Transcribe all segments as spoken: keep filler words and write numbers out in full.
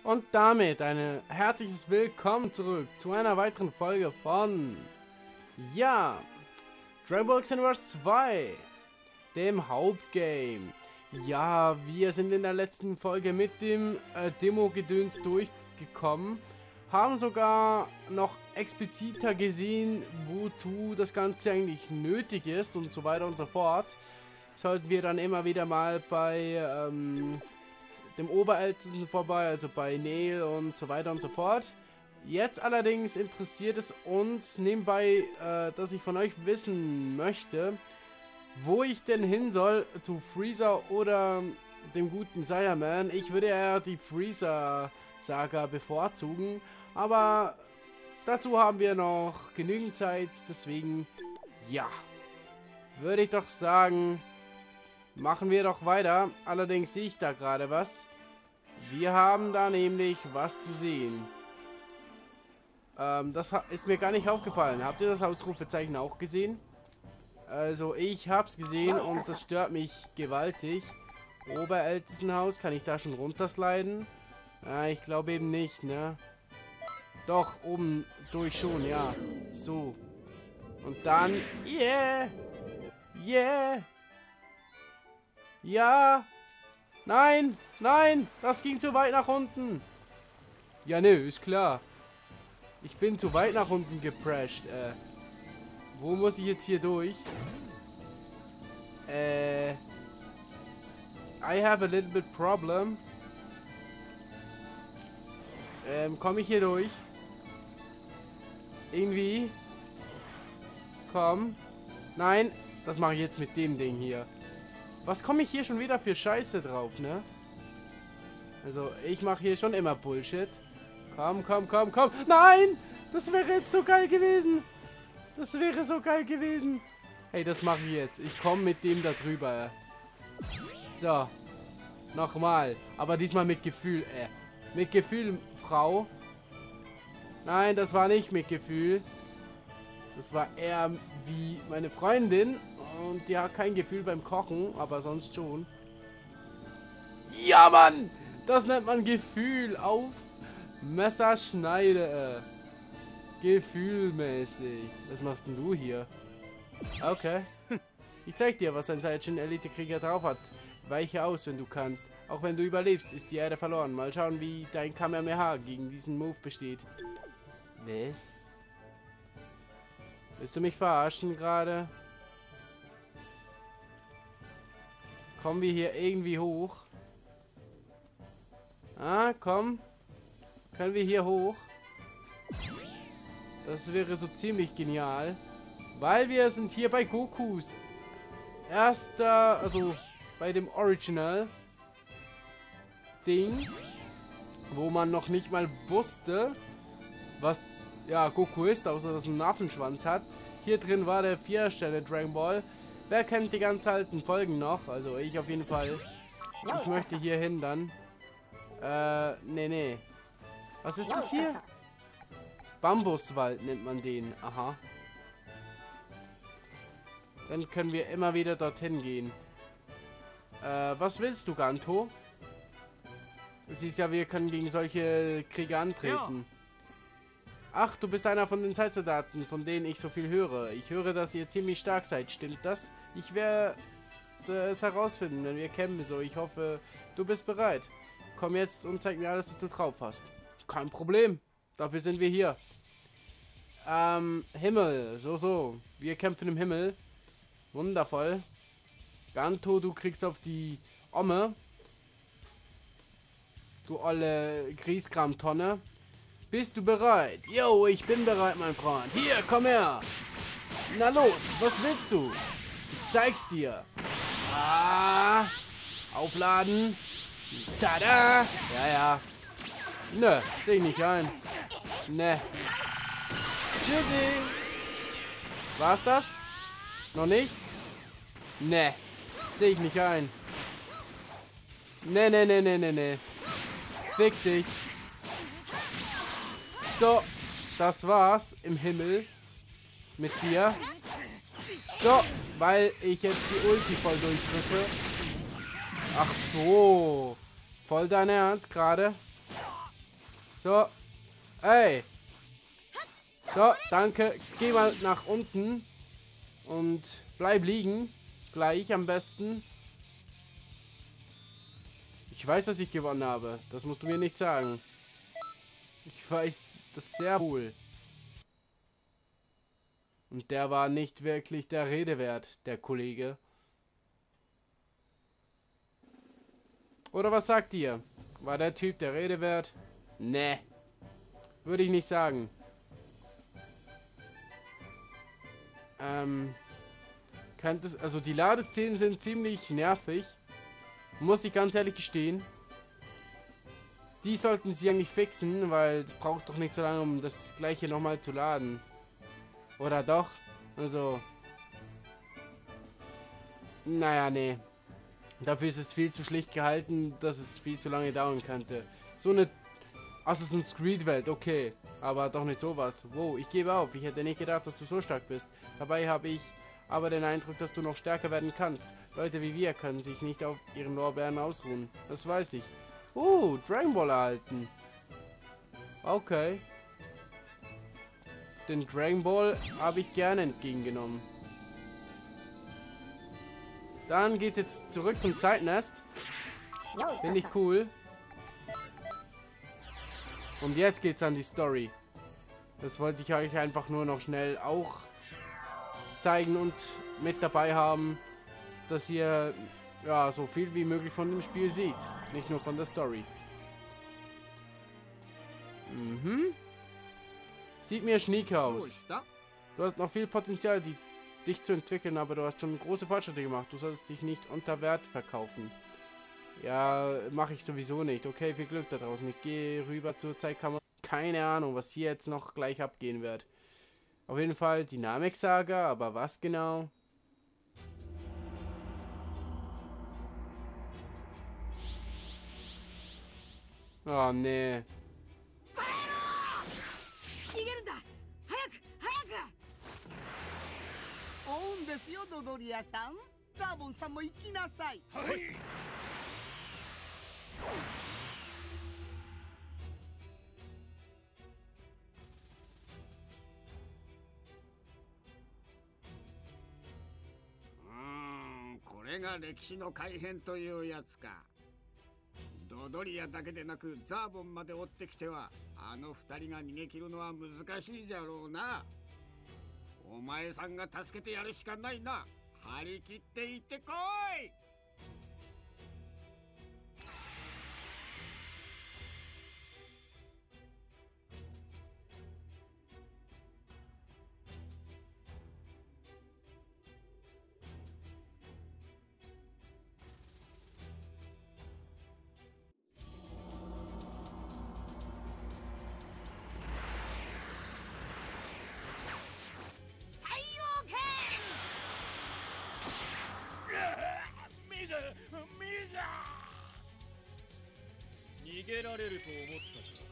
Und damit ein herzliches Willkommen zurück zu einer weiteren Folge von, ja, Dragon Ball Xenoverse zwei, dem Hauptgame. Ja, wir sind in der letzten Folge mit dem äh, Demo-Gedöns durchgekommen, haben sogar noch expliziter gesehen, wozu das Ganze eigentlich nötig ist und so weiter und so fort. Sollten wir dann immer wieder mal bei ähm, dem Oberältesten vorbei, also bei Neil und so weiter und so fort. Jetzt allerdings interessiert es uns nebenbei, äh, dass ich von euch wissen möchte, wo ich denn hin soll, zu Freezer oder dem guten Saiyaman. Ich würde ja die Freezer-Saga bevorzugen, aber dazu haben wir noch genügend Zeit, deswegen, ja, würde ich doch sagen, machen wir doch weiter. Allerdings sehe ich da gerade was. Wir haben da nämlich was zu sehen. Ähm, das ist mir gar nicht aufgefallen. Habt ihr das Ausrufezeichen auch gesehen? Also ich hab's gesehen und das stört mich gewaltig. Oberältestenhaus, kann ich da schon runtersliden? Ja, ich glaube eben nicht, ne? Doch, oben durch schon, ja. So. Und dann, yeah! Yeah! Ja! Nein! Nein! Das ging zu weit nach unten! Ja, ne, ist klar. Ich bin zu weit nach unten geprescht. Äh, wo muss ich jetzt hier durch? Äh... I have a little bit problem. Ähm, komme ich hier durch? Irgendwie? Komm. Nein, das mache ich jetzt mit dem Ding hier. Was komme ich hier schon wieder für Scheiße drauf, ne? Also, ich mache hier schon immer Bullshit. Komm, komm, komm, komm. Nein! Das wäre jetzt so geil gewesen. Das wäre so geil gewesen. Hey, das mache ich jetzt. Ich komme mit dem da drüber. So. Nochmal. Aber diesmal mit Gefühl, äh. Mit Gefühl, Frau. Nein, das war nicht mit Gefühl. Das war eher wie meine Freundin. Und die hat kein Gefühl beim Kochen, aber sonst schon. Ja, Mann! Das nennt man Gefühl auf Messerschneide. Gefühlmäßig. Was machst denn du hier? Okay. Ich zeig dir, was ein Saiyajin-Elite-Krieger drauf hat. Weiche aus, wenn du kannst. Auch wenn du überlebst, ist die Erde verloren. Mal schauen, wie dein Kamehameha gegen diesen Move besteht. Was? Willst du mich verarschen gerade? Kommen wir hier irgendwie hoch? Ah, komm. Können wir hier hoch? Das wäre so ziemlich genial. Weil wir sind hier bei Gokus erster, also bei dem Original Ding, wo man noch nicht mal wusste, was ja Goku ist, außer dass er einen Affenschwanz hat. Hier drin war der vier Sterne Dragon Ball. Wer kennt die ganz alten Folgen noch? Also ich auf jeden Fall. Ich möchte hier hin dann. Äh, nee, nee. Was ist das hier? Bambuswald nennt man den. Aha. Dann können wir immer wieder dorthin gehen. Äh, was willst du, Ganto? Du siehst ja, wir können gegen solche Krieger antreten. Ach, du bist einer von den Zeitsoldaten, von denen ich so viel höre. Ich höre, dass ihr ziemlich stark seid. Stimmt das? Ich werde es herausfinden, wenn wir kämpfen. So, ich hoffe, du bist bereit. Komm jetzt und zeig mir alles, was du drauf hast. Kein Problem. Dafür sind wir hier. Ähm, Himmel. So, so. Wir kämpfen im Himmel. Wundervoll. Ganto, du kriegst auf die Omme. Du olle Grieskram-Tonne. Bist du bereit? Yo, ich bin bereit, mein Freund. Hier, komm her. Na los, was willst du? Ich zeig's dir. Ah, aufladen. Tada. Ja, ja. Nö, seh ich nicht ein. Ne. Tschüssi. War's das? Noch nicht? Ne. Seh ich nicht ein. Ne, ne, ne, ne, ne, ne. Fick dich. So, das war's im Himmel mit dir. So, weil ich jetzt die Ulti voll durchdrücke. Ach so. Voll dein Ernst gerade? So. Ey. So, danke. Geh mal nach unten. Und bleib liegen. Gleich am besten. Ich weiß, dass ich gewonnen habe. Das musst du mir nicht sagen. Ich weiß das sehr wohl. Und der war nicht wirklich der Rede wert, der Kollege. Oder was sagt ihr? War der Typ der Rede wert? Nee. Würde ich nicht sagen. Ähm. Könnte es, also die Ladeszenen sind ziemlich nervig. Muss ich ganz ehrlich gestehen. Die sollten sie eigentlich fixen, weil es braucht doch nicht so lange, um das gleiche nochmal zu laden. Oder doch? Also. Naja, nee. Dafür ist es viel zu schlicht gehalten, dass es viel zu lange dauern könnte. So eine Assassin's Creed Welt, okay. Aber doch nicht sowas. Wow, ich gebe auf. Ich hätte nicht gedacht, dass du so stark bist. Dabei habe ich aber den Eindruck, dass du noch stärker werden kannst. Leute wie wir können sich nicht auf ihren Lorbeeren ausruhen. Das weiß ich. Uh, Dragon Ball erhalten. Okay. Den Dragon Ball habe ich gerne entgegengenommen. Dann geht's jetzt zurück zum Zeitnest. Finde ich cool. Und jetzt geht's an die Story. Das wollte ich euch einfach nur noch schnell auch zeigen und mit dabei haben, dass ihr ja so viel wie möglich von dem Spiel seht. Nicht nur von der Story. Mhm. Sieht mir schnieke aus. Du hast noch viel Potenzial, die, dich zu entwickeln, aber du hast schon große Fortschritte gemacht. Du solltest dich nicht unter Wert verkaufen. Ja, mache ich sowieso nicht. Okay, viel Glück da draußen. Ich gehe rüber zur Zeitkammer. Keine Ahnung, was hier jetzt noch gleich abgehen wird. Auf jeden Fall Dynamik-Saga, aber was genau? Oh, nee. ですよドドリアさん。ザーボンさんも行きなさい。はい。うーん、これが歴史の改変というやつか。ドドリアだけでなくザーボンまで追ってきては、あの二人が逃げ切るのは難しいじゃろうな。お前さんが助けてやるしかないな。張り切って行ってこい。逃げられると思ったか。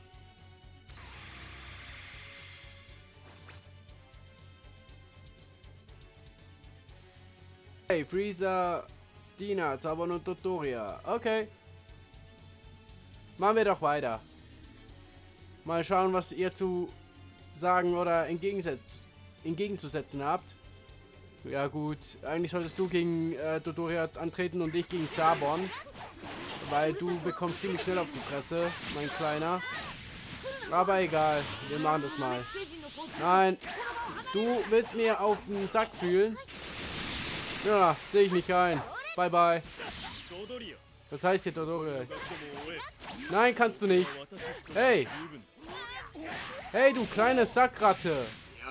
Hey, Freezer, Stina, Zaubern und Dodoria. Okay. Machen wir doch weiter. Mal schauen, was ihr zu sagen oder entgegenzusetzen habt. Ja gut, eigentlich solltest du gegen äh, Dodoria antreten und ich gegen Zaborn. Weil du bekommst ziemlich schnell auf die Fresse, mein Kleiner. Aber egal, wir machen das mal. Nein, du willst mir auf den Sack fühlen? Ja, sehe ich nicht ein. Bye bye. Was heißt hier Dodoria? Nein, kannst du nicht. Hey! Hey, du kleine Sackratte!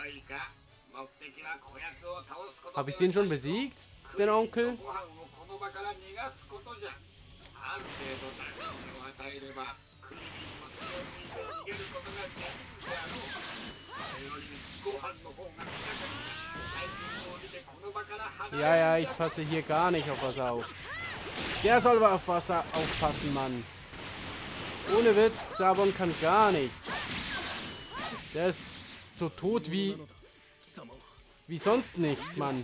Habe ich den schon besiegt, den Onkel? Ja, ja, ich passe hier gar nicht auf was auf. Der soll aber auf Wasser aufpassen, Mann. Ohne Witz, Zaborn kann gar nichts. Der ist so tot wie... wie sonst nichts, Mann.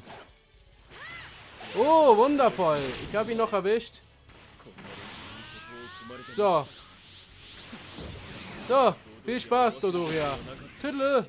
Oh, wundervoll. Ich habe ihn noch erwischt. So. So. Viel Spaß, Dodoria. Tüdel.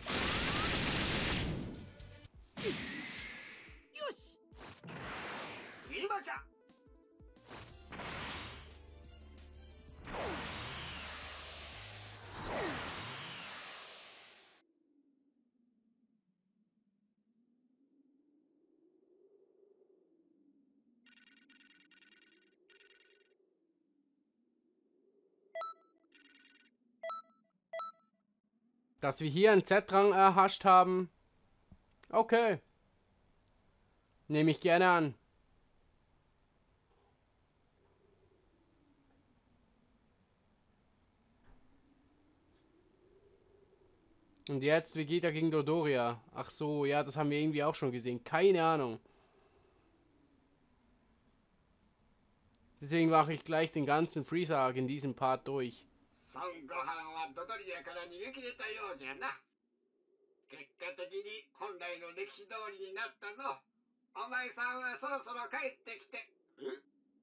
Dass wir hier einen Z-Rang erhascht haben. Okay. Nehme ich gerne an. Und jetzt Vegeta gegen Dodoria. Ach so, ja, das haben wir irgendwie auch schon gesehen. Keine Ahnung. Deswegen mache ich gleich den ganzen Freezer in diesem Part durch. 孫悟飯はドドリアから逃げ切れたようじゃな。結果的に本来の歴史通りになったの。お前さんはそろそろ帰ってきて。え？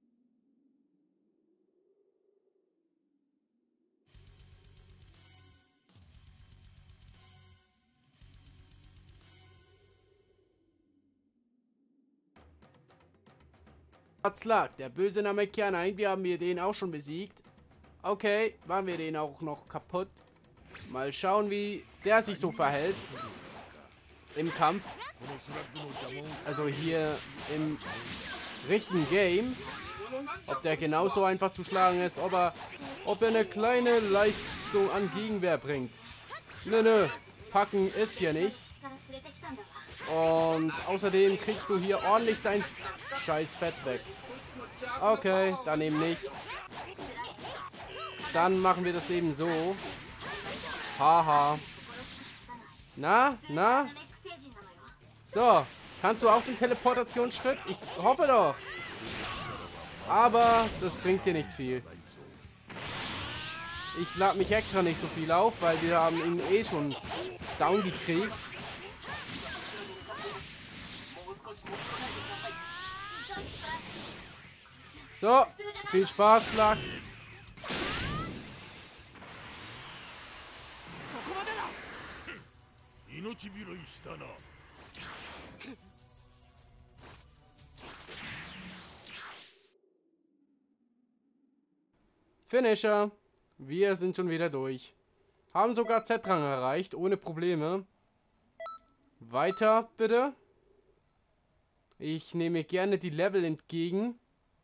Slag, der böse Namekianer, irgendwie haben wir den auch schon besiegt. Okay, waren wir den auch noch kaputt. Mal schauen, wie der sich so verhält. Im Kampf. Also hier im richtigen Game. Ob der genauso einfach zu schlagen ist, ob er, ob er eine kleine Leistung an Gegenwehr bringt. Nö, nö. Packen ist hier nicht. Und außerdem kriegst du hier ordentlich dein scheiß Fett weg. Okay, dann eben nicht. Dann machen wir das eben so. Haha. Na, na? So, kannst du auch den Teleportationsschritt? Ich hoffe doch. Aber das bringt dir nicht viel. Ich lade mich extra nicht so viel auf, weil wir haben ihn eh schon down gekriegt. So, viel Spaß, Lack. Finisher. Wir sind schon wieder durch. Haben sogar Z-Rang erreicht, ohne Probleme. Weiter, bitte. Ich nehme gerne die Level entgegen.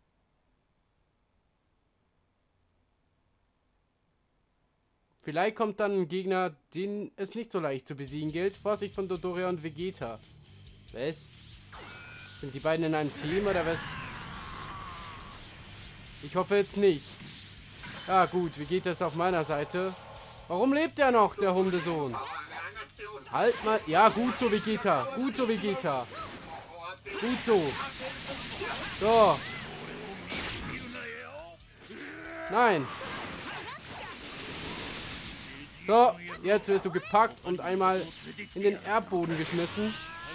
Vielleicht kommt dann ein Gegner, den es nicht so leicht zu besiegen gilt. Vorsicht von Dodoria und Vegeta. Was? Sind die beiden in einem Team oder was? Ich hoffe jetzt nicht. Ah gut, Vegeta ist auf meiner Seite. Warum lebt er noch, der Hundesohn? Halt mal. Ja, gut so, Vegeta. Gut so, Vegeta. Gut so. So. Nein. So, jetzt wirst du gepackt und einmal in den Erdboden geschmissen.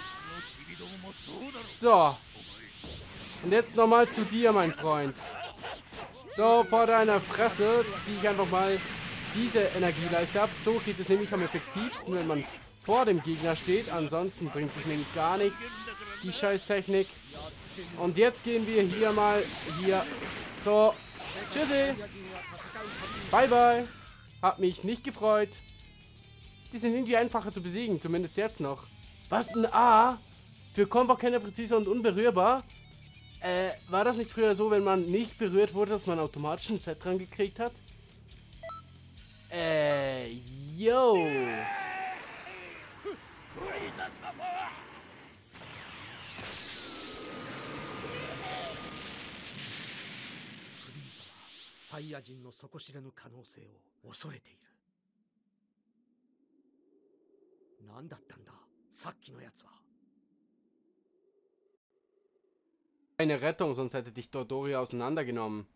So. Und jetzt nochmal zu dir, mein Freund. So, vor deiner Fresse ziehe ich einfach mal diese Energieleiste ab. So geht es nämlich am effektivsten, wenn man vor dem Gegner steht. Ansonsten bringt es nämlich gar nichts, die Scheißtechnik. Und jetzt gehen wir hier mal hier. So, tschüssi. Bye, bye. Hat mich nicht gefreut. Die sind irgendwie einfacher zu besiegen, zumindest jetzt noch. Was, ein A? Für Combo-Kenner präzise und unberührbar? Äh, war das nicht früher so, wenn man nicht berührt wurde, dass man automatisch einen Z dran gekriegt hat? Äh, yo. Eine Rettung, sonst hätte dich Dodoria auseinandergenommen.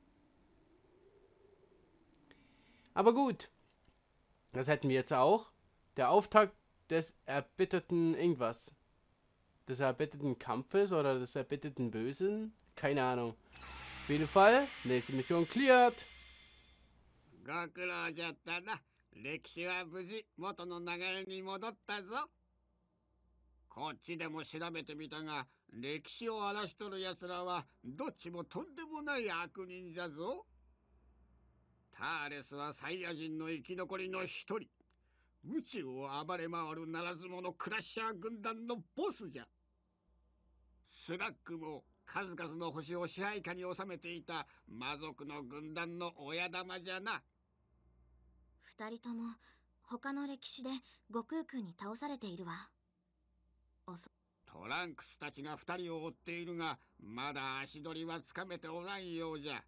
Aber gut. Das hätten wir jetzt auch. Der Auftakt des erbitterten irgendwas. Des erbitterten Kampfes oder des erbitterten Bösen? Keine Ahnung. Auf jeden Fall, nächste Mission cleared. ご苦労じゃったな。 歴史は無事元の流れに戻ったぞ。こっちでも調べてみたが、歴史を荒らしとる奴らはどっちもとんでもない悪人じゃぞ。ターレスはサイヤ人の生き残りの一人。宇宙を暴れ回るならず者クラッシャー軍団のボスじゃ。スラッグも数々の星を支配下に収めていた魔族の軍団の親玉じゃな。 二人とも他の歴史で悟空君に倒されているわ。 トランクスたちが二人を追っているが、まだ足取りはつかめておらんようじゃ。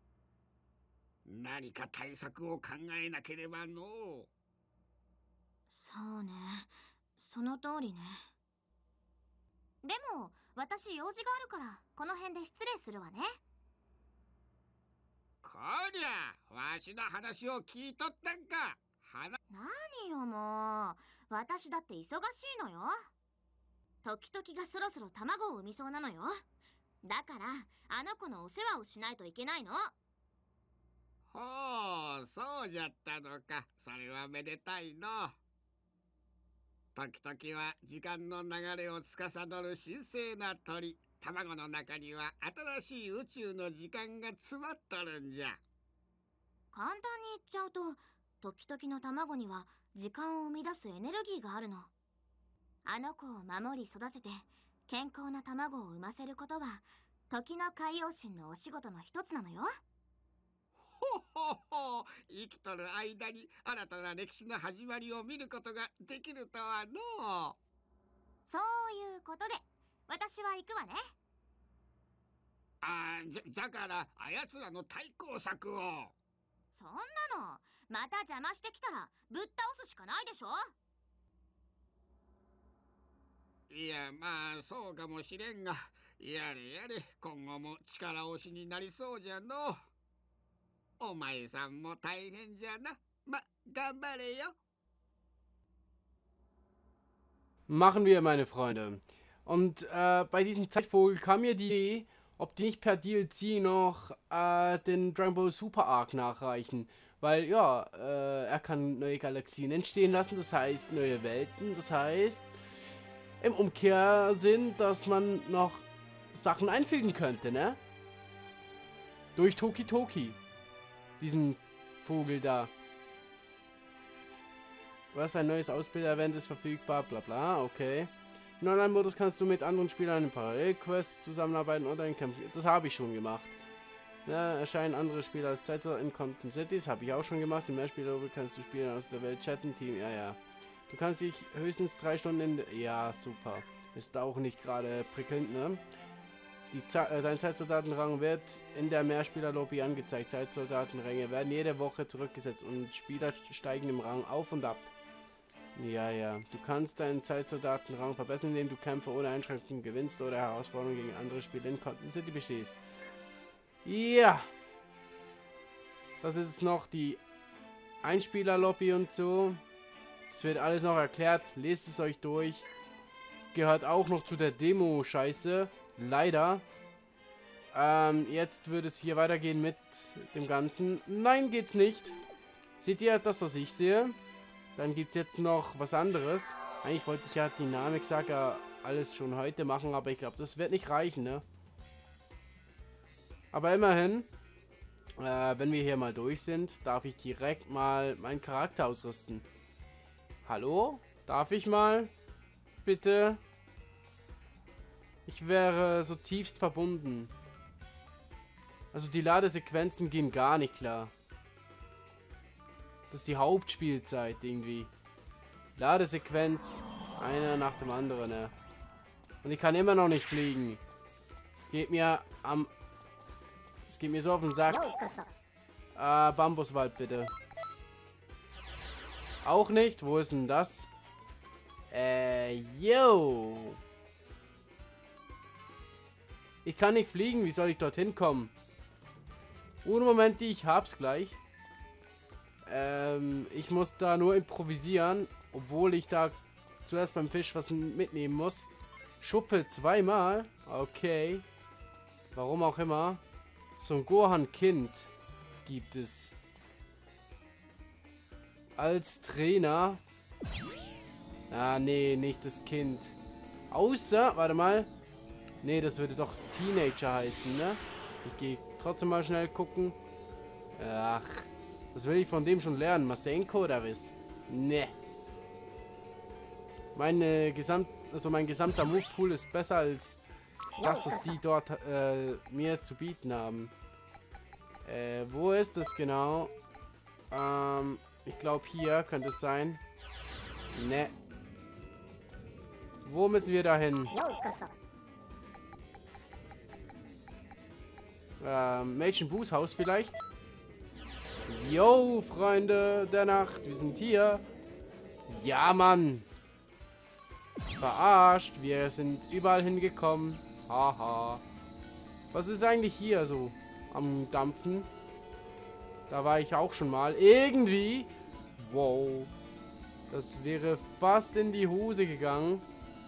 何か対策を考えなければのう。 そうね、その通りね。でも私用事があるからこの辺で失礼するわね。 こりゃわしの話を聞いとったんか。話何よもう、私だって忙しいのよ。時々がそろそろ卵を産みそうなのよ。だからあの子のお世話をしないといけないの。 ほう、そうじゃったのか。それはめでたいの。時々は時間の流れを司る神聖な鳥。卵の中には新しい宇宙の時間が詰まっとるんじゃ。 簡単に言っちゃうと、時々の卵には時間を生み出すエネルギーがあるの。あの子を守り育てて健康な卵を産ませることは時の海洋神のお仕事の一つなのよ。 ほほほ、生きとる間に新たな歴史の始まりを見ることができるとはのう。 そういうことで私は行くわね。 ああ、じゃ、じゃからあやつらの対抗策を。 そんなのまた邪魔してきたらぶっ倒すしかないでしょ。 いや、まあそうかもしれんが、やれやれ、今後も力押しになりそうじゃの。お前さんも大変じゃな。ま、頑張れよ。 Machen wir, meine Freunde. Und äh, bei diesem Zeitvogel kam mir die Idee, ob die nicht per D L C noch äh, den Dragon Ball Super Arc nachreichen. Weil, ja, äh, er kann neue Galaxien entstehen lassen, das heißt neue Welten, das heißt im Umkehrsinn, dass man noch Sachen einfügen könnte, ne? Durch Toki Toki. Diesen Vogel da. Was, ein neues Ausbilder-Event ist verfügbar, bla bla, okay. In Online-Modus kannst du mit anderen Spielern in Parallelquests zusammenarbeiten oder in Kämpfen. Das habe ich schon gemacht. Ja, erscheinen andere Spieler als Zeitler in Compton Cities, habe ich auch schon gemacht. Im Mehrspieler kannst du Spieler aus der Welt chatten, Team, ja, ja. Du kannst dich höchstens drei Stunden in... Ja, super. Ist auch nicht gerade prickelnd, ne? Die Ze äh, dein Zeitsoldatenrang wird in der Mehrspieler-Lobby angezeigt. Zeitsoldatenränge werden jede Woche zurückgesetzt und Spieler steigen im Rang auf und ab. Ja, ja. Du kannst deinen Zeitsoldatenrang verbessern, indem du Kämpfe ohne Einschränkungen gewinnst oder Herausforderungen gegen andere Spieler in Compton City bestehst. Ja! Das ist jetzt noch die Einspieler-Lobby und so. Es wird alles noch erklärt. Lest es euch durch. Gehört auch noch zu der Demo-Scheiße. Leider. Ähm, jetzt würde es hier weitergehen mit dem Ganzen. Nein, geht's nicht. Seht ihr das, was ich sehe? Dann gibt es jetzt noch was anderes. Eigentlich wollte ich ja Dynamic Saga alles schon heute machen, aber ich glaube, das wird nicht reichen, ne? Aber immerhin, äh, wenn wir hier mal durch sind, darf ich direkt mal meinen Charakter ausrüsten. Hallo? Darf ich mal? Bitte? Ich wäre so tiefst verbunden. Also die Ladesequenzen gehen gar nicht klar. Das ist die Hauptspielzeit irgendwie. Ladesequenz, einer nach dem anderen, ne? Und ich kann immer noch nicht fliegen. Es geht mir am... Es geht mir so auf den Sack. Äh, Bambuswald bitte. Auch nicht? Wo ist denn das? Äh, yo. Ich kann nicht fliegen. Wie soll ich dorthin kommen? Ohne Moment, ich hab's gleich. Ähm, ich muss da nur improvisieren. Obwohl ich da zuerst beim Fisch was mitnehmen muss. Schuppe zweimal. Okay. Warum auch immer. So ein Gohan-Kind gibt es. als Trainer. Ah, nee, nicht das Kind. Außer, warte mal. Nee, das würde doch Teenager heißen, ne? Ich gehe trotzdem mal schnell gucken. Ach, was will ich von dem schon lernen? Mastenko oder was? Ne. Meine Gesamt, also mein gesamter Move-Pool ist besser als das, was die dort äh, mir zu bieten haben. Äh, wo ist das genau? Ähm, ich glaube hier könnte es sein. Ne. Wo müssen wir da hin? Ähm, Mädchen Boos Haus vielleicht? Yo, Freunde der Nacht, wir sind hier. Ja, Mann. Verarscht, wir sind überall hingekommen. Haha. Was ist eigentlich hier so am Dampfen? Da war ich auch schon mal. Irgendwie. Wow. Das wäre fast in die Hose gegangen.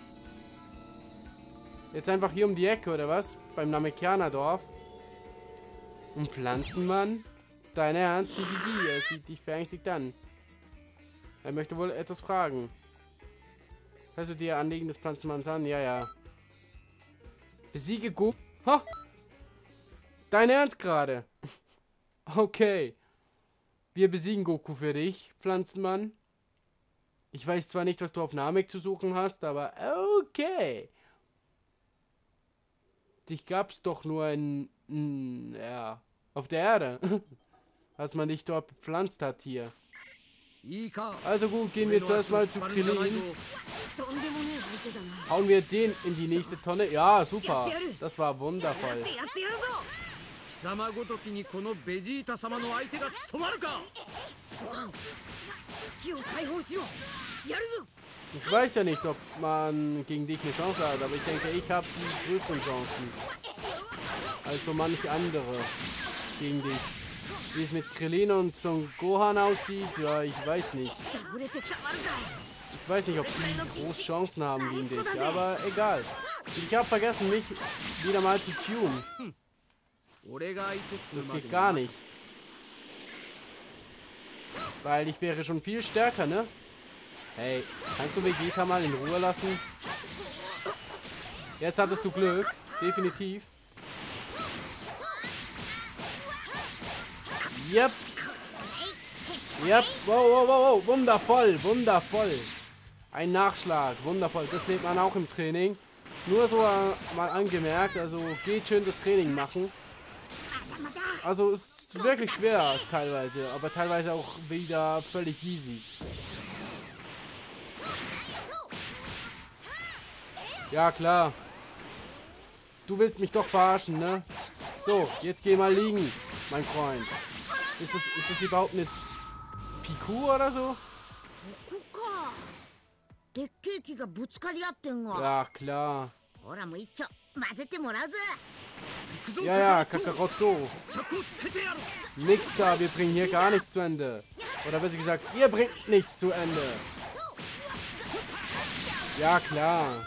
Jetzt einfach hier um die Ecke, oder was? Beim Namekianer-Dorf. Und Pflanzenmann? Dein Ernst, Gigi? Er sieht dich verängstigt an. Er möchte wohl etwas fragen. Hörst du dir Anliegen des Pflanzenmanns an? Ja, ja. Besiege Goku. Ha! Dein Ernst gerade? Okay. Wir besiegen Goku für dich, Pflanzenmann. Ich weiß zwar nicht, was du auf Namek zu suchen hast, aber okay. Dich gab's doch nur in, in ja, auf der Erde. Als man dich dort bepflanzt hat hier. Also gut, gehen wir zuerst mal zu Krillin. Hauen wir den in die nächste Tonne. Ja, super. Das war wundervoll. Ich weiß ja nicht, ob man gegen dich eine Chance hat, aber ich denke, ich habe die größeren Chancen als so manche andere gegen dich. Wie es mit Krillin und Son Gohan aussieht, ja, ich weiß nicht. Ich weiß nicht, ob die große Chancen haben gegen dich, aber egal. Ich habe vergessen, mich wieder mal zu tunen. Das geht gar nicht. Weil ich wäre schon viel stärker, ne? Hey, kannst du Vegeta mal in Ruhe lassen? Jetzt hattest du Glück, definitiv. Yep. Yep. Wow, wow, wow, wow. Wundervoll, wundervoll. Ein Nachschlag, wundervoll. Das nimmt man auch im Training. Nur so äh, mal angemerkt, also geht schön das Training machen. Also es ist wirklich schwer teilweise, aber teilweise auch wieder völlig easy. Ja, klar. Du willst mich doch verarschen, ne? So, jetzt geh mal liegen, mein Freund. Ist das, ist das überhaupt eine Piku oder so? Ja, klar. Ja, ja, Kakaroto. Nix da, wir bringen hier gar nichts zu Ende. Oder besser gesagt, ihr bringt nichts zu Ende. Ja, klar.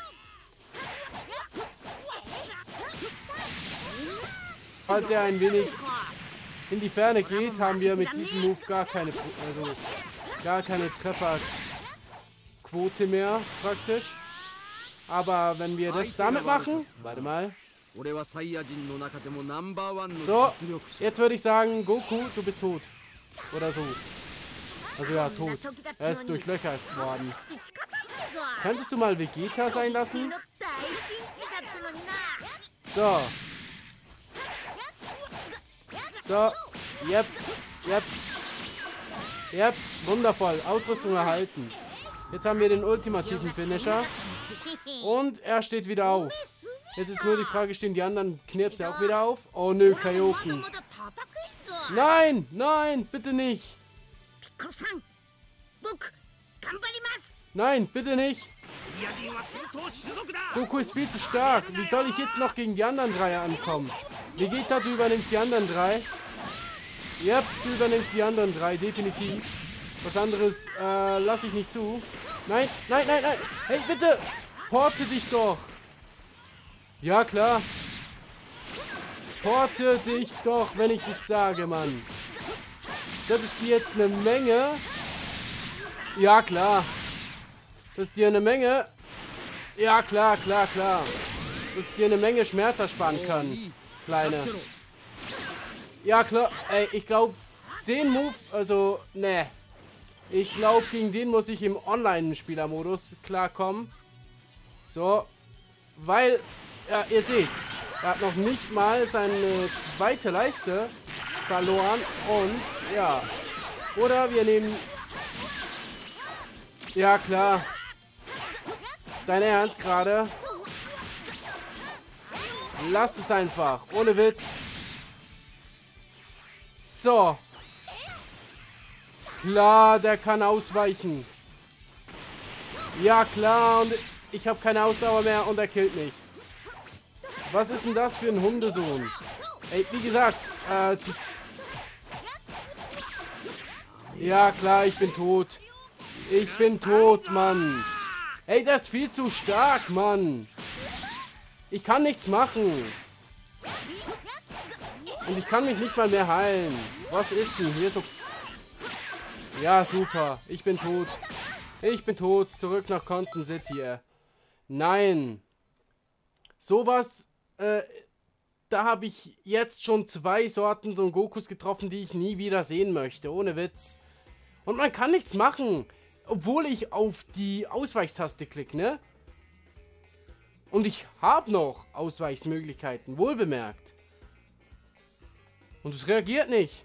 Weil der ein wenig in die Ferne geht, haben wir mit diesem Move gar keine, also gar keine Trefferquote mehr praktisch. Aber wenn wir das damit machen, warte mal. So, jetzt würde ich sagen, Goku, du bist tot. Oder so. Also ja, tot. Er ist durchlöchert worden. Könntest du mal Vegeta sein lassen? So. So, yep, yep, yep, wundervoll, Ausrüstung erhalten. Jetzt haben wir den ultimativen Finisher und er steht wieder auf. Jetzt ist nur die Frage, stehen die anderen Knirpse auch wieder auf? Oh nö, Kaioken. Nein, nein, bitte nicht. Nein, bitte nicht. Goku ist viel zu stark. Wie soll ich jetzt noch gegen die anderen drei ankommen? Vegeta, du übernimmst die anderen drei. Yep, du übernimmst die anderen drei, definitiv. Was anderes äh, lasse ich nicht zu. Nein, nein, nein, nein. Hey, bitte. Porte dich doch. Ja, klar. Porte dich doch, wenn ich das sage, Mann. Das ist jetzt eine Menge Ja, klar. Das ist dir eine Menge... Ja, klar, klar, klar. Das ist dir eine Menge Schmerz ersparen kann, Kleine. Ja, klar. Ey, ich glaube, den Move... Also, ne. Ich glaube, gegen den muss ich im Online-Spielermodus klarkommen. So. Weil, ja, ihr seht, er hat noch nicht mal seine zweite Leiste verloren. Und, ja. Oder wir nehmen... Ja, klar. Dein Ernst gerade? Lasst es einfach. Ohne Witz. So. Klar, der kann ausweichen. Ja, klar. Und ich habe keine Ausdauer mehr und er killt mich. Was ist denn das für ein Hundesohn? Ey, wie gesagt, äh, zu... Ja, klar, ich bin tot. Ich bin tot, Mann. Ey, der ist viel zu stark, Mann. Ich kann nichts machen. Und ich kann mich nicht mal mehr heilen. Was ist denn hier so... Ja, super. Ich bin tot. Ich bin tot. Zurück nach Conton City. Äh. Nein. Sowas, äh, da habe ich jetzt schon zwei Sorten Son Gokus getroffen, die ich nie wieder sehen möchte. Ohne Witz. Und man kann nichts machen. Obwohl ich auf die Ausweichstaste klicke, ne? Und ich habe noch Ausweichsmöglichkeiten, wohlbemerkt. Und es reagiert nicht.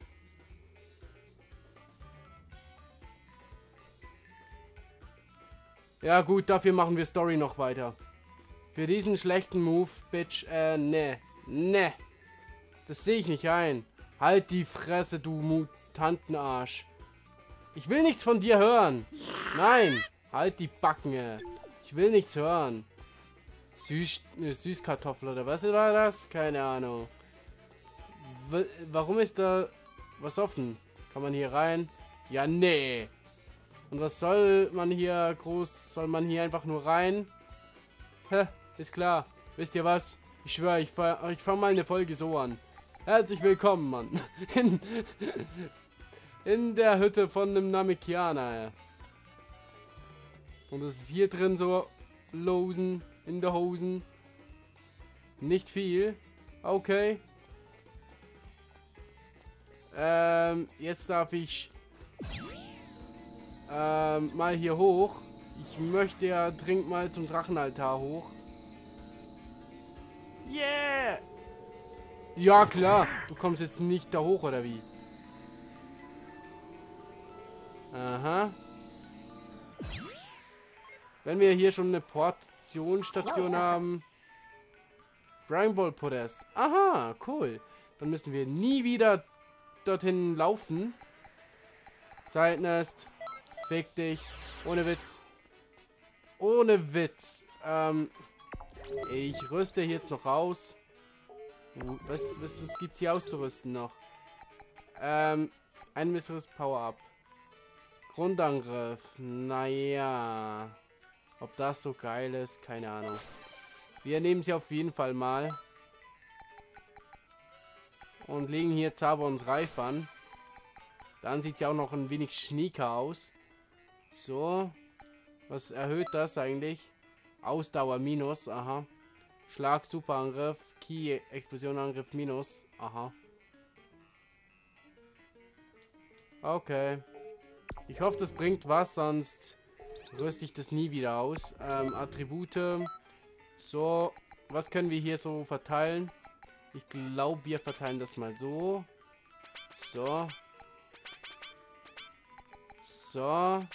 Ja gut, dafür machen wir Story noch weiter. Für diesen schlechten Move, Bitch, äh, ne. Ne. Das sehe ich nicht ein. Halt die Fresse, du Mutantenarsch. Ich will nichts von dir hören. Nein. Halt die Backen, ey. Ich will nichts hören. Süß, ne, Süßkartoffel oder was war das? Keine Ahnung. W warum ist da was offen? Kann man hier rein? Ja, nee. Und was soll man hier groß? Soll man hier einfach nur rein? Hä? Ist klar. Wisst ihr was? Ich schwöre, ich fange ich fang mal eine Folge so an. Herzlich willkommen, Mann. In, in der Hütte von einem Namekianer. Und es ist hier drin so losen in der Hosen. Nicht viel. Okay. Ähm, jetzt darf ich ähm, mal hier hoch. Ich möchte ja dringend mal zum Drachenaltar hoch. Yeah! Ja, klar. Du kommst jetzt nicht da hoch, oder wie? Aha. Wenn wir hier schon eine Portionsstation haben. Dragon Ball Podest. Aha, cool. Dann müssen wir nie wieder dorthin laufen. Zeitnest. Fick dich. Ohne Witz. Ohne Witz. Ähm, ich rüste jetzt noch aus. Was, was, was gibt's hier auszurüsten noch? Ähm, ein besseres Power-Up. Grundangriff. Naja. Ob das so geil ist, keine Ahnung. Wir nehmen sie auf jeden Fall mal. Und legen hier Zabons Reif an. Dann sieht sie auch noch ein wenig schnieker aus. So. Was erhöht das eigentlich? Ausdauer minus. Aha. Schlag, Superangriff. Ki, Explosion, Angriff minus. Aha. Okay. Ich hoffe, das bringt was, sonst rüste ich das nie wieder aus. Ähm, Attribute. So. Was können wir hier so verteilen? Ich glaube, wir verteilen das mal so. So. So.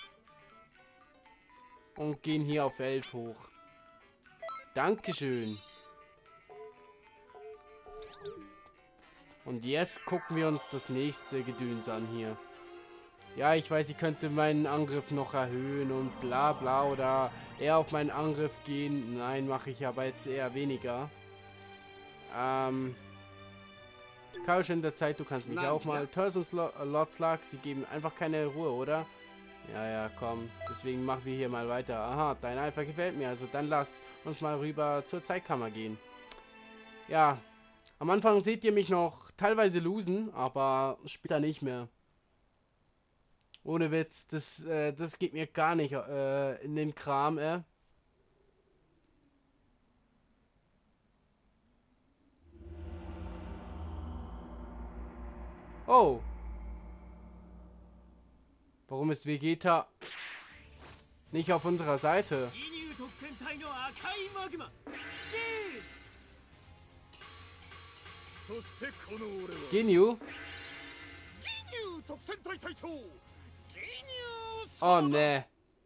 Und gehen hier auf elf hoch. Dankeschön. Und jetzt gucken wir uns das nächste Gedöns an hier. Ja, ich weiß, ich könnte meinen Angriff noch erhöhen und bla bla oder eher auf meinen Angriff gehen. Nein, mache ich aber jetzt eher weniger. Ähm... Chaos in der Zeit, du kannst mich Nein, auch mal. Ja. Turs und Lord Slug, sie geben einfach keine Ruhe, oder? Ja, ja, komm. Deswegen machen wir hier mal weiter. Aha, dein Eifer gefällt mir. Also dann lass uns mal rüber zur Zeitkammer gehen. Ja, am Anfang seht ihr mich noch teilweise losen, aber später nicht mehr. Ohne Witz, das, äh, das geht mir gar nicht äh, in den Kram, äh. Oh. Warum ist Vegeta nicht auf unserer Seite? Ginyu? Oh ne.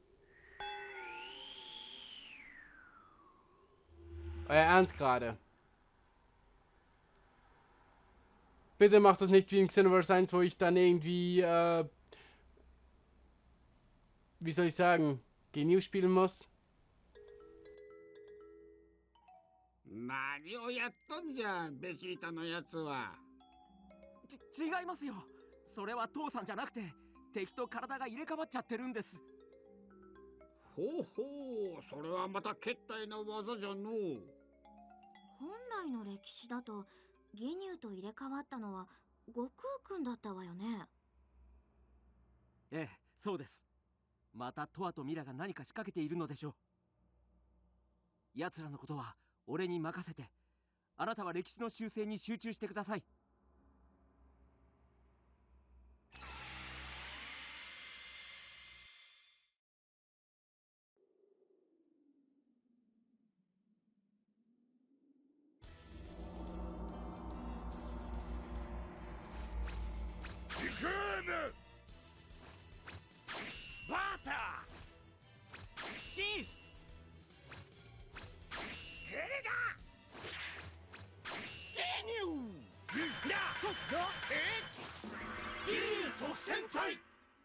Euer Ernst gerade? Bitte macht das nicht wie in Xenoverse eins, wo ich dann irgendwie, äh, wie soll ich sagen, Ginyu spielen muss. 何をやっとんじゃ、ベジータのやつは。 ち、違いますよ。それは父さんじゃなくて、敵と体が入れ替わっちゃってるんです。 ほうほう、それはまた決体の技じゃのう。 本来の歴史だとギニューと入れ替わったのは悟空くんだったわよね。 ええ、そうです。またトアとミラが何か仕掛けているのでしょう。奴らのことは俺に任せて、あなたは歴史の修正に集中してください。バータージースヘレダゲニューなそなえギニュー特戦隊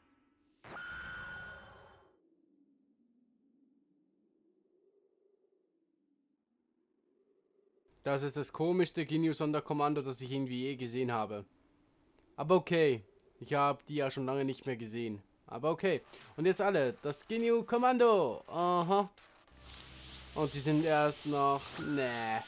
Das ist das komischste Ginyu-Sonderkommando, das ich irgendwie je gesehen habe. Aber okay. Ich habe die ja schon lange nicht mehr gesehen. Aber okay. Und jetzt alle. Das Ginyu-Kommando. Aha. Und sie sind erst noch... Nee.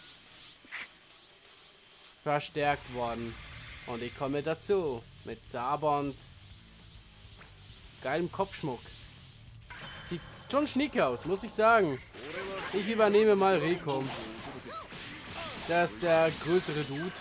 Verstärkt worden. Und ich komme dazu. Mit Sabons geilem Kopfschmuck. Sieht schon schnick aus, muss ich sagen. Ich übernehme mal Rekom. Der ist der größere Dude.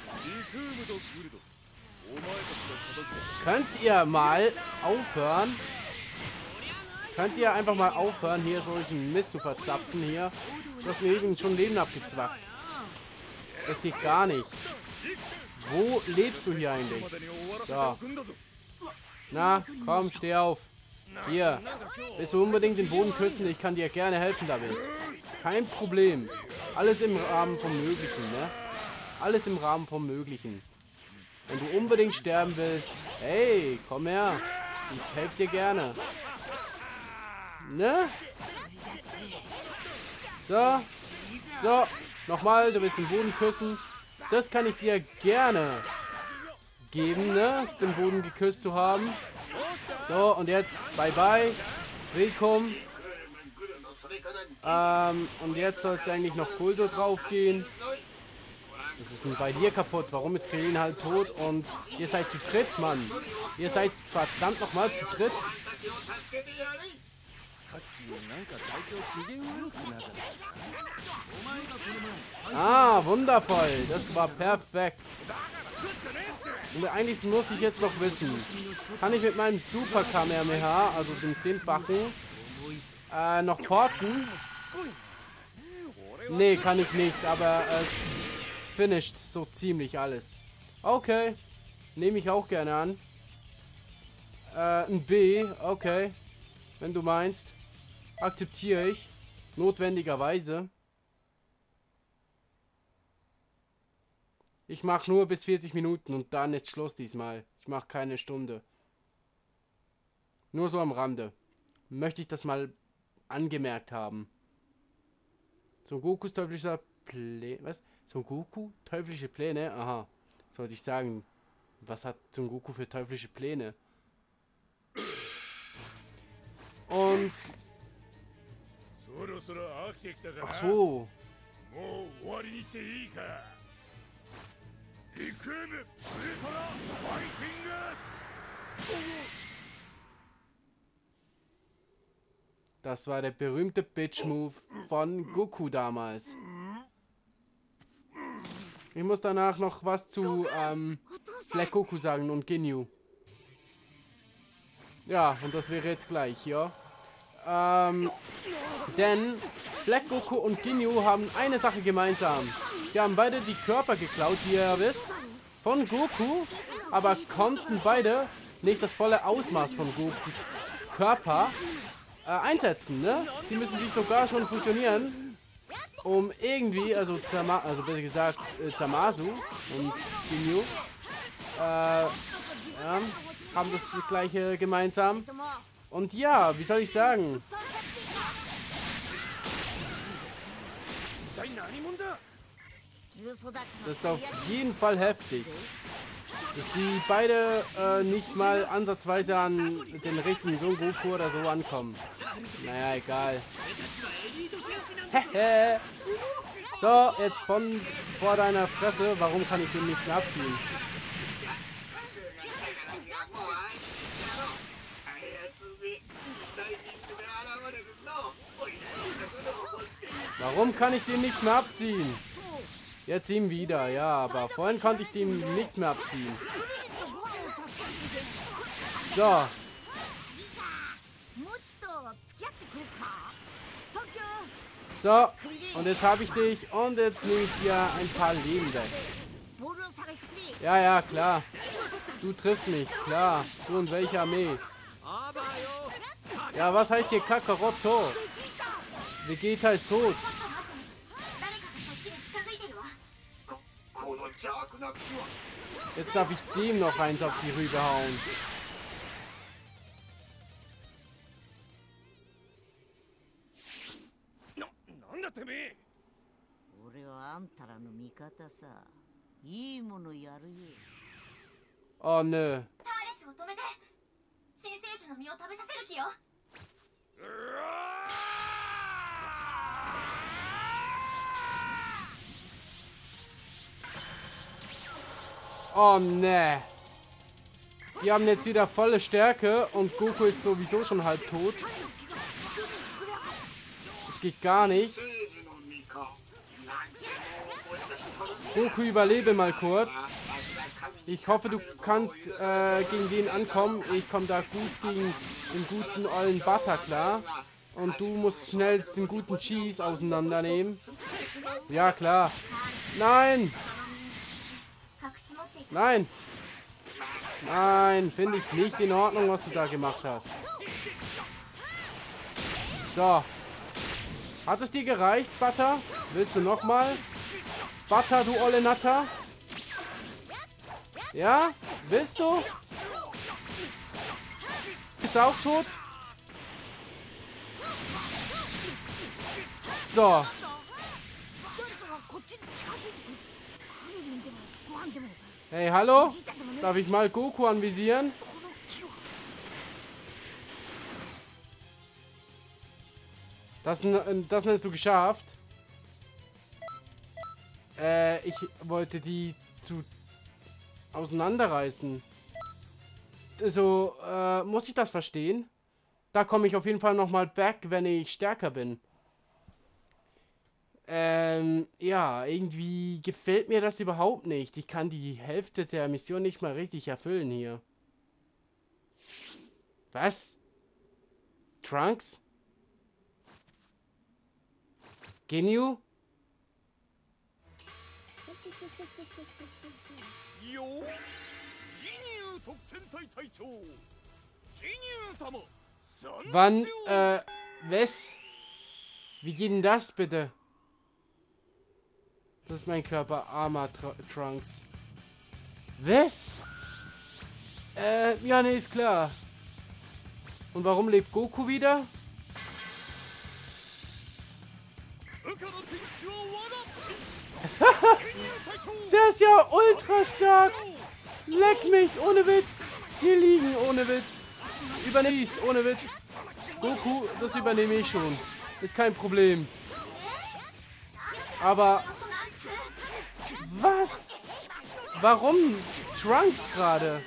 Könnt ihr mal aufhören? Könnt ihr einfach mal aufhören, hier solchen Mist zu verzapfen hier? Du hast mir eben schon Leben abgezwackt. Das geht gar nicht. Wo lebst du hier eigentlich? So. Na, komm, steh auf. Hier. Willst du unbedingt den Boden küssen? Ich kann dir gerne helfen damit. Kein Problem. Alles im Rahmen vom Möglichen, ne? Alles im Rahmen vom Möglichen. Wenn du unbedingt sterben willst, hey, komm her. Ich helfe dir gerne. Ne? So. So. Nochmal, du willst den Boden küssen. Das kann ich dir gerne geben, ne? Den Boden geküsst zu haben. So, und jetzt, bye bye. Willkommen. Ähm, und jetzt sollte eigentlich noch Guldo draufgehen. Was ist denn bei dir kaputt? Warum ist Krillin halt tot? Und ihr seid zu dritt, Mann. Ihr seid verdammt nochmal zu dritt. Ah, wundervoll. Das war perfekt. Und eigentlich muss ich jetzt noch wissen, kann ich mit meinem Super Kamehameha, also dem zehnfachen, äh, noch porten? Nee, kann ich nicht, aber es finisht so ziemlich alles. Okay, nehme ich auch gerne an. Äh, ein B, okay. Wenn du meinst. Akzeptiere ich. Notwendigerweise. Ich mache nur bis vierzig Minuten und dann ist Schluss diesmal. Ich mache keine Stunde. Nur so am Rande. Möchte ich das mal angemerkt haben. Son Gokus teuflischer Pläne. Was? Son Goku? Teuflische Pläne? Aha. Sollte ich sagen. Was hat Son Goku für teuflische Pläne? Und... Ach so. Das war der berühmte Bitch-Move von Goku damals. Ich muss danach noch was zu ähm, Black Goku sagen und Ginyu. Ja, und das wäre jetzt gleich, ja. Ähm, denn Black Goku und Ginyu haben eine Sache gemeinsam. Sie haben beide die Körper geklaut, wie ihr wisst, von Goku, aber konnten beide nicht das volle Ausmaß von Gokus Körper äh, einsetzen, ne? Sie müssen sich sogar schon fusionieren, um irgendwie, also, Zama also besser gesagt, äh, Zamasu und Ginyu, äh, ja, haben das gleiche gemeinsam. Und ja, wie soll ich sagen? Das ist auf jeden Fall heftig. Dass die beide äh, nicht mal ansatzweise an den richtigen Son Goku oder so ankommen. Naja, egal. Hehe. So, jetzt von vor deiner Fresse. Warum kann ich dem nichts mehr abziehen? Warum kann ich dem nichts mehr abziehen? Jetzt ihm wieder, ja, aber vorhin konnte ich dem nichts mehr abziehen. So. So, und jetzt habe ich dich und jetzt nehme ich dir ein paar Leben weg. Ja, ja, klar. Du triffst mich, klar. Du und welche Armee? Ja, was heißt hier Kakaroto? Vegeta ist tot. Jetzt darf ich dem noch eins auf die Rübe hauen. Oh nö. Oh ne. Die haben jetzt wieder volle Stärke und Goku ist sowieso schon halb tot. Das geht gar nicht. Goku, überlebe mal kurz. Ich hoffe, du kannst äh, gegen den ankommen. Ich komme da gut gegen den guten ollen Butter klar. Und du musst schnell den guten Cheese auseinandernehmen. Ja, klar. Nein! Nein! Nein, finde ich nicht in Ordnung, was du da gemacht hast. So. Hat es dir gereicht, Butter? Willst du nochmal? Butter, du olle Natter? Ja? Willst du? Bist du auch tot? So. Hey, hallo? Darf ich mal Goku anvisieren? Das, das hast du geschafft. Äh, ich wollte die zu auseinanderreißen. Also, äh, muss ich das verstehen? Da komme ich auf jeden Fall nochmal back, wenn ich stärker bin. Ähm, ja, irgendwie gefällt mir das überhaupt nicht. Ich kann die Hälfte der Mission nicht mal richtig erfüllen hier. Was? Trunks? Ginyu? Wann, äh, was? Wie geht denn das bitte? Das ist mein Körper, armer Tr Trunks. Was? Äh, ja, nee, ist klar. Und warum lebt Goku wieder? Der ist ja ultra stark. Leck mich, ohne Witz. Hier liegen, ohne Witz. Übernehme ich's, ohne Witz. Goku, das übernehme ich schon. Ist kein Problem. Aber... Was? Warum Trunks gerade?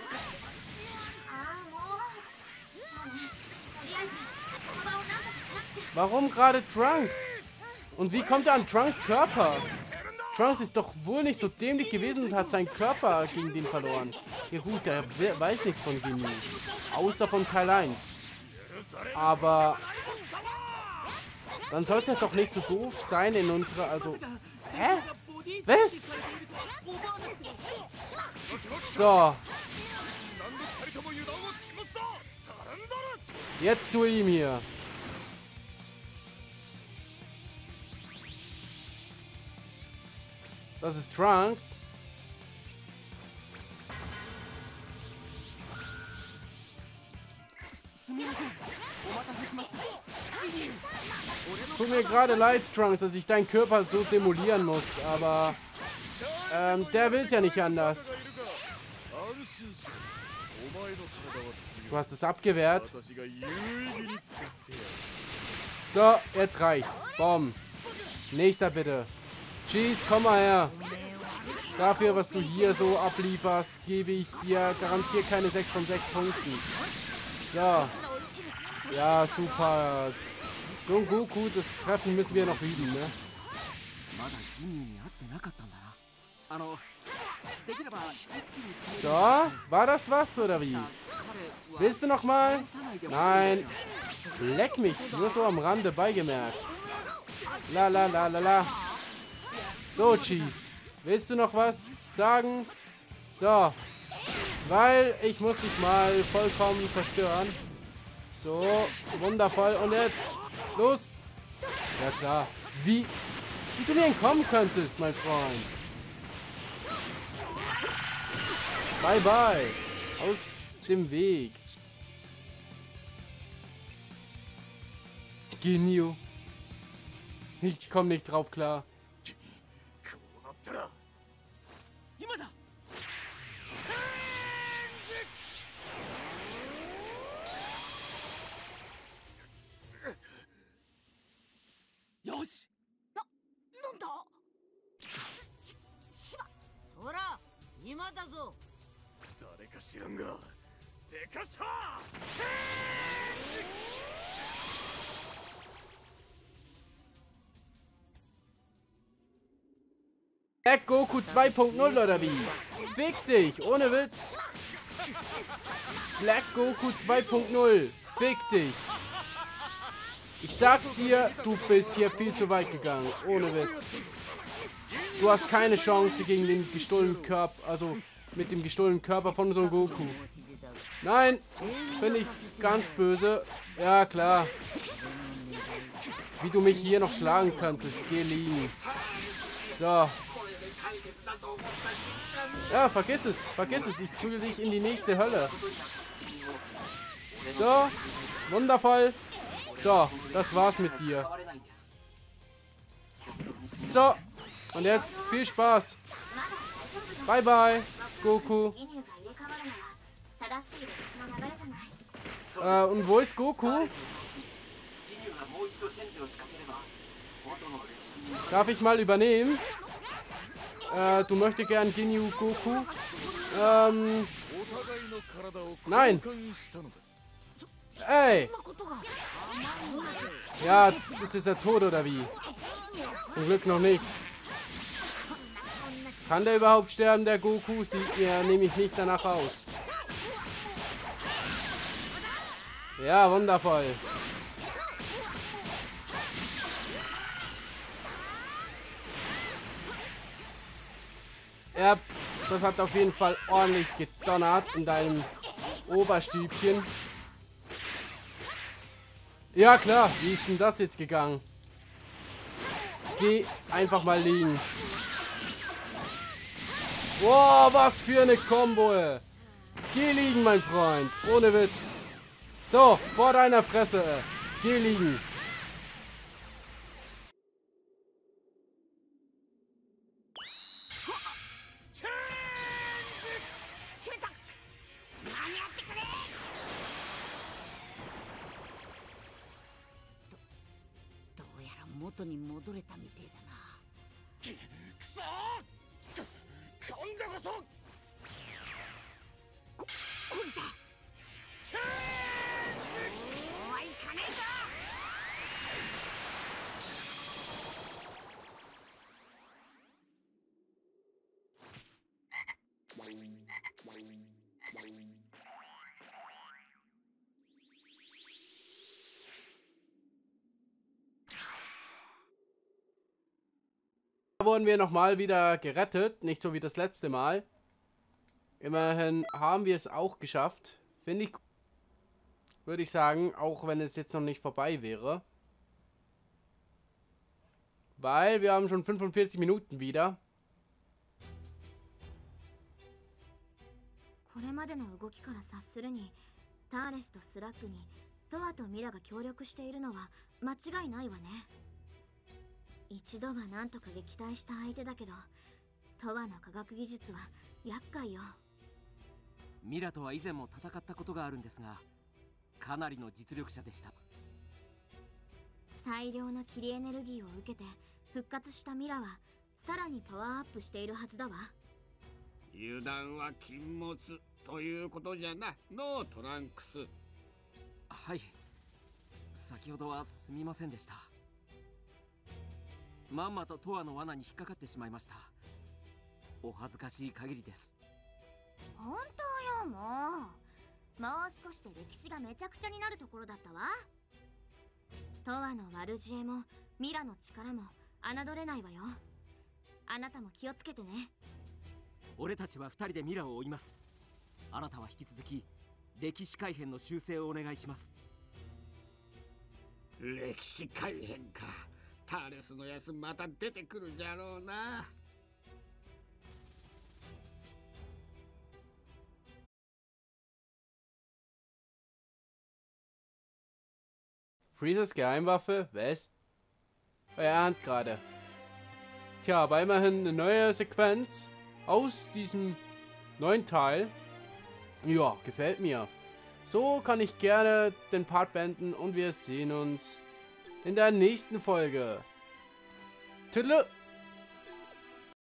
Warum gerade Trunks? Und wie kommt er an Trunks Körper? Trunks ist doch wohl nicht so dämlich gewesen und hat seinen Körper gegen den verloren. Ja gut, der weiß nichts von Ginyu. Außer von Teil eins. Aber dann sollte er doch nicht so doof sein in unserer... Also... Hä? Was? So. Jetzt zu ihm hier. Das ist Trunks. Tut mir gerade leid, Trunks, dass ich deinen Körper so demolieren muss, aber ähm, der will's ja nicht anders. Du hast es abgewehrt. So, jetzt reicht's. Bom. Nächster bitte. Jeez, komm mal her. Dafür, was du hier so ablieferst, gebe ich dir garantiert keine sechs von sechs Punkten. So. Ja, super. So ein Goku, das Treffen müssen wir noch üben, ne? So, war das was oder wie? Willst du noch mal? Nein. Leck mich, nur so am Rande beigemerkt. La la la la la. So, Cheese. Willst du noch was sagen? So. Weil ich muss dich mal vollkommen zerstören. So, wundervoll. Und jetzt. Los. Ja klar. Wie, wie du mir entkommen könntest, mein Freund. Bye bye. Aus dem Weg. Ginyu. Ich komm nicht drauf klar. Yoshi! Na,なんだ? ほら、今だぞ。誰か知らんが、でかした。 Black Goku zwei Punkt null oder wie? Fick dich, ohne Witz. Black Goku zwei Punkt null. Fick dich. Ich sag's dir, du bist hier viel zu weit gegangen. Ohne Witz. Du hast keine Chance gegen den gestohlenen Körper, also mit dem gestohlenen Körper von Son Goku. Nein, bin ich ganz böse. Ja, klar. Wie du mich hier noch schlagen könntest. Geh liegen. So. Ja, vergiss es. Vergiss es. Ich prügel dich in die nächste Hölle. So. Wundervoll. So, das war's mit dir. So. Und jetzt viel Spaß. Bye bye, Goku. Äh, und wo ist Goku? Darf ich mal übernehmen? Äh, du möchtest gern Ginyu Goku? Ähm. Nein. Ey. Ja, jetzt ist er tot oder wie? Zum Glück noch nicht. Kann der überhaupt sterben, der Goku? Sieht mir nämlich nicht danach aus. Ja, wundervoll. Ja, das hat auf jeden Fall ordentlich gedonnert in deinem Oberstübchen. Ja klar, wie ist denn das jetzt gegangen? Geh einfach mal liegen. Boah, was für eine Kombo. Geh liegen, mein Freund. Ohne Witz. So, vor deiner Fresse. Geh liegen. Da wurden wir nochmal wieder gerettet, nicht so wie das letzte Mal. Immerhin haben wir es auch geschafft. Finde ich, würde ich sagen, auch wenn es jetzt noch nicht vorbei wäre. Weil wir haben schon fünfundvierzig Minuten wieder. これまでの動きから察するに、ターレスとスラッグにトワとミラが協力しているのは間違いないわね。一度はなんとか撃退した相手だけど、トワの科学技術は厄介よ。 ミラとは以前も戦ったことがあるんですが、かなりの実力者でした。 大量の霧エネルギーを受けて復活したミラはさらにパワーアップしているはずだわ。 油断は禁物ということじゃな、ノートランクス。 はい、先ほどはすみませんでした。まんまとトアの罠に引っかかってしまいました。お恥ずかしい限りです。 本当よ、もうもう少しで歴史がめちゃくちゃになるところだったわ。トアの悪知恵もミラの力も侮れないわよ。あなたも気をつけてね。 俺たちは二人でミラを追います。あなたは引き続き歴史改変の修正をお願いします。 歴史改変か。ターレスのやつまた出てくるじゃろうな。 Freezers Geheimwaffe? Was? Euer Ernst gerade? Tja, aber immerhin eine neue Sequenz aus diesem neuen Teil. Ja, gefällt mir. So kann ich gerne den Part beenden und wir sehen uns in der nächsten Folge. Tüdele!